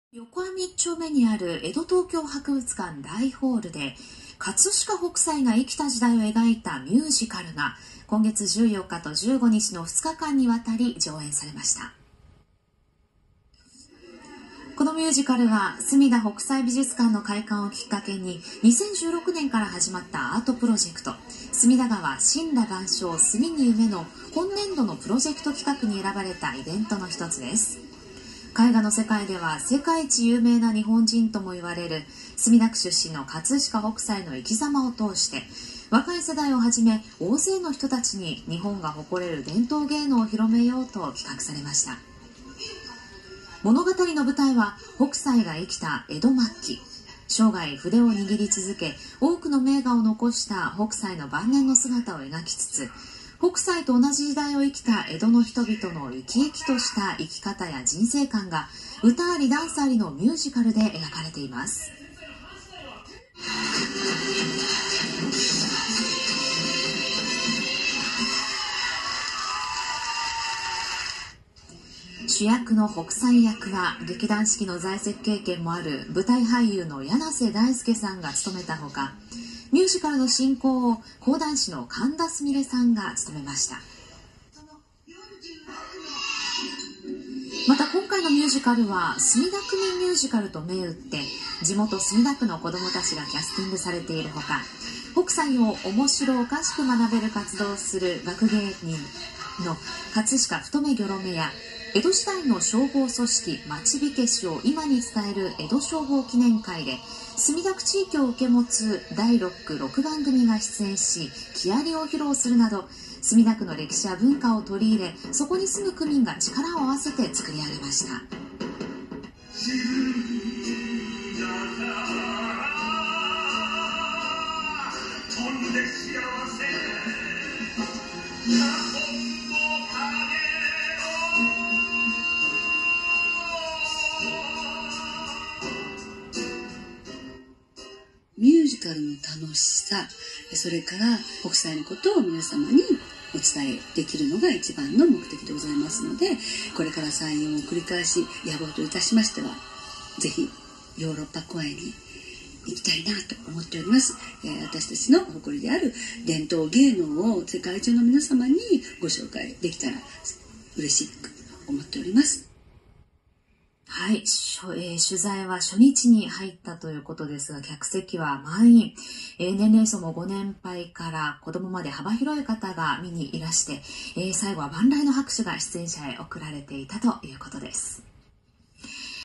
横浜1丁目にある江戸東京博物館大ホールで、葛飾北斎が生きた時代を描いたミュージカルが今月14日と15日の2日間にわたり上演されました。このミュージカルは隅田北斎美術館の開館をきっかけに2016年から始まったアートプロジェクト、隅田川神羅万象隅に夢の今年度のプロジェクト企画に選ばれたイベントの一つです。絵画の世界では世界一有名な日本人とも言われる墨田区出身の葛飾北斎の生き様を通して、若い世代をはじめ大勢の人たちに日本が誇れる伝統芸能を広めようと企画されました。物語の舞台は北斎が生きた江戸末期、生涯筆を握り続け多くの名画を残した北斎の晩年の姿を描きつつ、北斎と同じ時代を生きた江戸の人々の生き生きとした生き方や人生観が歌ありダンスありのミュージカルで描かれています。主役の北斎役は劇団四季の在籍経験もある舞台俳優の柳瀬大輔さんが務めたほか、ミュージカルの進行を講談師の神田すみれさんが務めました。また今回のミュージカルは墨田区民ミュージカルと銘打って地元墨田区の子どもたちがキャスティングされているほか、北斎を面白おかしく学べる活動をする学芸人の葛飾太めギョロメや、江戸時代の消防組織町火消しを今に伝える江戸消防記念会で墨田区地域を受け持つ第6区6番組が出演し、木遣りを披露するなど墨田区の歴史や文化を取り入れ、そこに住む区民が力を合わせて作り上げました。 ミュージカルの楽しさ、それから北斎のことを皆様にお伝えできるのが一番の目的でございますので、これから採用を繰り返し野望といたしましては、ぜひヨーロッパ公演に行きたいなと思っております。私たちの誇りである伝統芸能を世界中の皆様にご紹介できたら嬉しく思っております。 はい、取材は初日に入ったということですが、客席は満員、年齢層もご年配から子供まで幅広い方が見にいらして、最後は万来の拍手が出演者へ送られていたということです。